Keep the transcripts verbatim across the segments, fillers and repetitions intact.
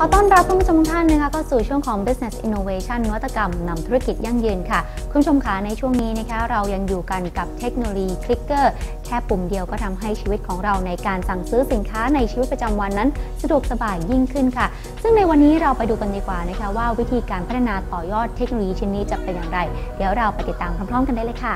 ขอต้อนรับคุณผู้ชมทุกท่านนะคะเข้าสู่ช่วงของ Business Innovation นวัตกรรมนำธุรกิจยั่งยืนค่ะคุณผู้ชมคะในช่วงนี้นะคะเรายังอยู่กันกับเทคโนโลยีคลิกเกอร์แค่ปุ่มเดียวก็ทำให้ชีวิตของเราในการสั่งซื้อสินค้าในชีวิตประจำวันนั้นสะดวกสบายยิ่งขึ้นค่ะซึ่งในวันนี้เราไปดูกันดีกว่านะคะว่าวิธีการพัฒนาต่อยอดเทคโนโลยีชิ้นนี้จะเป็นอย่างไรเดี๋ยวเราไปติดตามพร้อมๆกันได้เลยค่ะ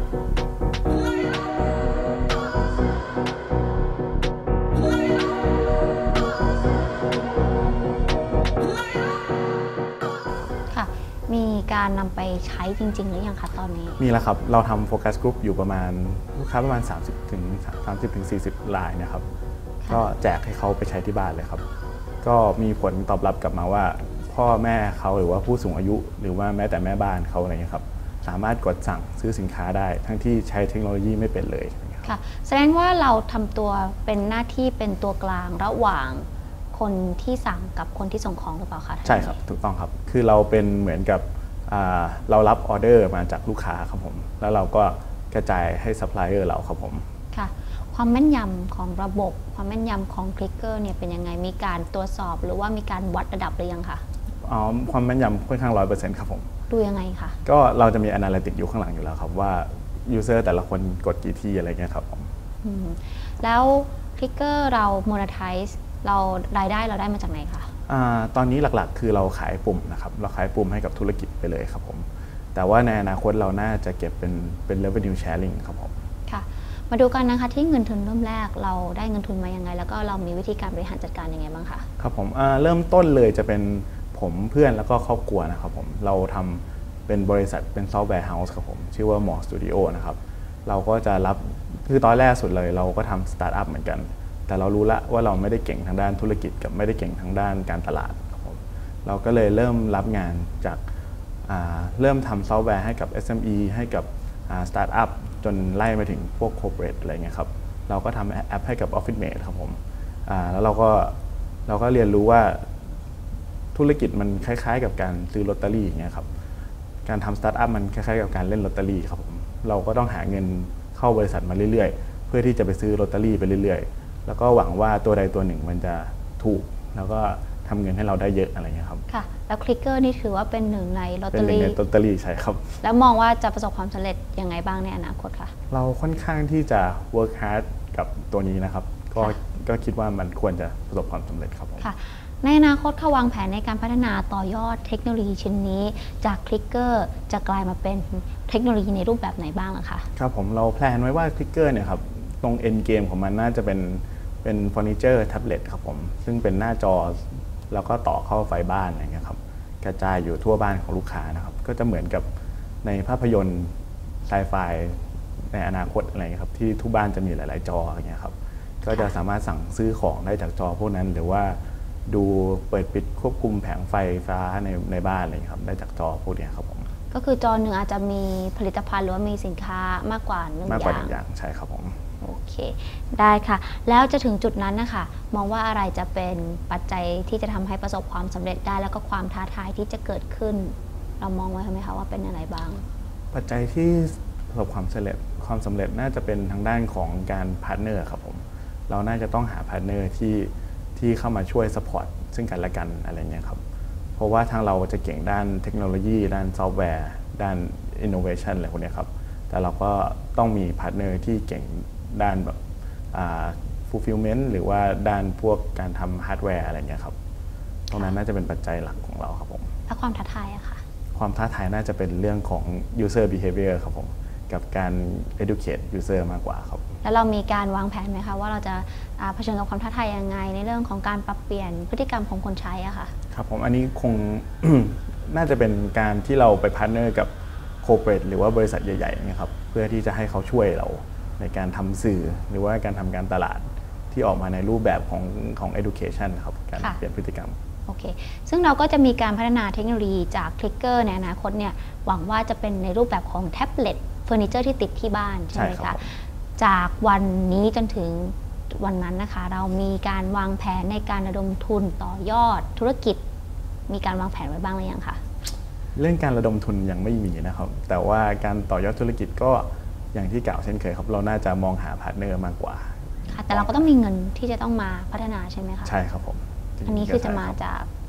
มีการนำไปใช้จริงๆหรือยังคะตอนนี้มีแล้วครับเราทำโฟกัสกลุ่มอยู่ประมาณลูกค้าประมาณ สามสิบถึงสี่สิบ รายนะครับก็แจกให้เขาไปใช้ที่บ้านเลยครับก็มีผลตอบรับกลับมาว่าพ่อแม่เขาหรือว่าผู้สูงอายุหรือว่าแม้แต่แม่บ้านเขาอะไรเงี้ยครับสามารถกดสั่งซื้อสินค้าได้ทั้งที่ใช้เทคโนโลยีไม่เป็นเลยค่ะแสดงว่าเราทำตัวเป็นหน้าที่เป็นตัวกลางระหว่างคนที่สั่งกับคนที่ส่งของหรือเปล่าคะใช่ครับถูกต้องครับคือเราเป็นเหมือนกับเรารับออเดอร์มาจากลูกค้าครับผมแล้วเราก็กระจายให้ซัพพลายเออร์เราครับผมค่ะความแม่นยำของระบบความแม่นยำของคลิกเกอร์เนี่ยเป็นยังไงมีการตรวจสอบหรือว่ามีการวัดระดับหรือยังคะอ๋อความแม่นยำค่อนข้างร้อยเปอร์เซ็นต์ครับผมดูยังไงคะก็เราจะมี Analytics อยู่ข้างหลังอยู่แล้วครับว่า User แต่ละคนกดกี่ทีอะไรเงี้ยครับผมแล้วคลิกเกอร์เรา Monetize เรารายได้เราได้มาจากไหนคะอ่าตอนนี้หลักๆคือเราขายปุ่มนะครับเราขายปุ่มให้กับธุรกิจไปเลยครับผมแต่ว่าในอนาคตเราน่าจะเก็บเป็นเป็น revenue sharing ครับผมค่ะมาดูกันนะคะที่เงินทุนเริ่มแรกเราได้เงินทุนมายังไงแล้วก็เรามีวิธีการบริหารจัดการยังไงบ้างคะครับผมเริ่มต้นเลยจะเป็นผมเพื่อนแล้วก็ครอบครัวนะครับผมเราทำเป็นบริษัทเป็นซอฟต์แวร์เฮาส์ครับผมชื่อว่าหมอสตูดิโอนะครับเราก็จะรับคือตอนแรกสุดเลยเราก็ทำสตาร์ทอัพเหมือนกันแต่เรารู้ละว่าเราไม่ได้เก่งทางด้านธุรกิจกับไม่ได้เก่งทางด้านการตลาดครับผมเราก็เลยเริ่มรับงานจากเริ่มทำซอฟต์แวร์ให้กับ เอส เอ็ม อี ให้กับสตาร์ทอัพจนไล่มาถึงพวก corporate อะไรเงี้ยครับเราก็ทำแอปให้กับ Office Mate ครับผมแล้วเราก็เราก็เรียนรู้ว่าธุรกิจมันคล้ายๆกับการซื้อลอตเตอรี่อย่างเงี้ยครับการทำสตาร์ทอัพมันคล้ายๆกับการเล่นลอตเตอรี่ครับผมเราก็ต้องหาเงินเข้าบริษัทมาเรื่อยๆเพื่อที่จะไปซื้อลอตเตอรี่ไปเรื่อยๆแล้วก็หวังว่าตัวใดตัวหนึ่งมันจะถูกแล้วก็ทำเงินให้เราได้เยอะอะไรเงี้ยครับค่ะแล้วคลิกเกอร์นี่ถือว่าเป็นหนึ่งในลอตเตอรี่เป็นหนึ่งในลอตเตอรี่ใช่ครับแล้วมองว่าจะประสบความสำเร็จยังไงบ้างในอนาคตคะเราค่อนข้างที่จะ work hard กับตัวนี้นะครับก็ก็คิดว่ามันควรจะประสบความสำเร็จครับผมค่ะในอนาคตเขาวางแผนในการพัฒนาต่อยอดเทคโนโลยีชิ้นนี้จากคลิกเกอร์จะกลายมาเป็นเทคโนโลยีในรูปแบบไหนบ้างอะคะครับผมเราแพลนไว้ว่าคลิกเกอร์เนี่ยครับตรง end game ของมันน่าจะเป็นเป็นเฟอร์นิเจอร์แท็บเล็ตครับผมซึ่งเป็นหน้าจอแล้วก็ต่อเข้าไฟบ้านอะไรเงี้ยครับกระจายอยู่ทั่วบ้านของลูกค้านะครับก็จะเหมือนกับในภาพยนตร์ไซไฟในอนาคตอะไรเงี้ยครับที่ทุกบ้านจะมีหลายๆจออะไรเงี้ยครับก็จะสามารถสั่งซื้อของได้จากจอพวกนั้นหรือว่าดูเปิดปิดควบคุมแผงไฟฟ้าในในบ้านอะไรครับได้จากจอพวกนี้ครับผมก็คือจอหนึ่งอาจจะมีผลิตภัณฑ์หรือว่ามีสินค้ามากกว่าหนึ่งอย่างมากกว่าหนึ่งอย่างใช่ครับผมโอเคได้ค่ะแล้วจะถึงจุดนั้นนะคะมองว่าอะไรจะเป็นปัจจัยที่จะทำให้ประสบความสำเร็จได้แล้วก็ความท้าทายที่จะเกิดขึ้นเรามองไว้ไหมคะว่าเป็นอะไรบ้างปัจจัยที่ประสบความสำเร็จความสำเร็จน่าจะเป็นทางด้านของการพาร์ทเนอร์ครับผมเราน่าจะต้องหาพาร์ทเนอร์ที่ที่เข้ามาช่วยซัพพอร์ตซึ่งกันและกันอะไรเงี้ยครับเพราะว่าทางเราจะเก่งด้านเทคโนโลยีด้านซอฟต์แวร์ด้านอินโนเวชันอะไรพวกนี้ครับแต่เราก็ต้องมีพาร์ทเนอร์ที่เก่งด้านแบบฟูลฟิลเมนต์หรือว่าด้านพวกการทำฮาร์ดแวร์อะไรเงี้ยครับตรงนั้นน่าจะเป็นปัจจัยหลักของเราครับผมแล้วความท้าทายอะค่ะความท้าทายน่าจะเป็นเรื่องของ user behavior ครับผมกับการ educate user มากกว่าครับแล้วเรามีการวางแผนไหมคะว่าเราจะเผชิญกับความท้าทายยังไงในเรื่องของการปรับเปลี่ยนพฤติกรรมของคนใช้อะค่ะครับผมอันนี้คง น่าจะเป็นการที่เราไปพาร์ทเนอร์กับโคเปรทหรือว่าบริษัทใหญ่ๆนะครับเพื่อที่จะให้เขาช่วยเราในการทำสื่อหรือว่าการทำการตลาดที่ออกมาในรูปแบบของของ education ครับการเปลี่ยนพฤติกรรมโอเคซึ่งเราก็จะมีการพัฒนาเทคโนโลยีจากคลิกเกอร์ในอนาคตเนี่ยหวังว่าจะเป็นในรูปแบบของแท็บเล็ตเฟอร์นิเจอร์ที่ติดที่บ้านใช่ไหมคะจากวันนี้จนถึงวันนั้นนะคะเรามีการวางแผนในการระดมทุนต่อยอดธุรกิจมีการวางแผนไว้บ้างหรือยังคะเรื่องการระดมทุนยังไม่มีนะครับแต่ว่าการต่อยอดธุรกิจก็อย่างที่กล่าวเช่นเคยครับเราน่าจะมองหาพาร์ทเนอร์มากกว่าค่ะแต่เราก็ต้องมีเงินที่จะต้องมาพัฒนาใช่ไหมคะใช่ครับผมอันนี้คือจะมาจาก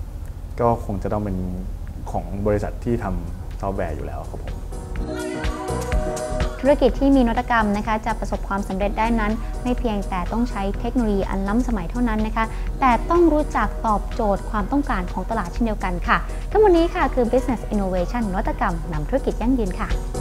ก็คงจะต้องเป็นของบริษัทที่ทำซอฟต์แวร์อยู่แล้วครับผมธุรกิจที่มีนวัตกรรมนะคะจะประสบความสำเร็จได้นั้นไม่เพียงแต่ต้องใช้เทคโนโลยีอันล้ำสมัยเท่านั้นนะคะแต่ต้องรู้จักตอบโจทย์ความต้องการของตลาดเช่นเดียวกันค่ะทั้งหมดนี้ค่ะคือ Business Innovation นวัตกรรมนำธุรกิจยั่งยืนค่ะ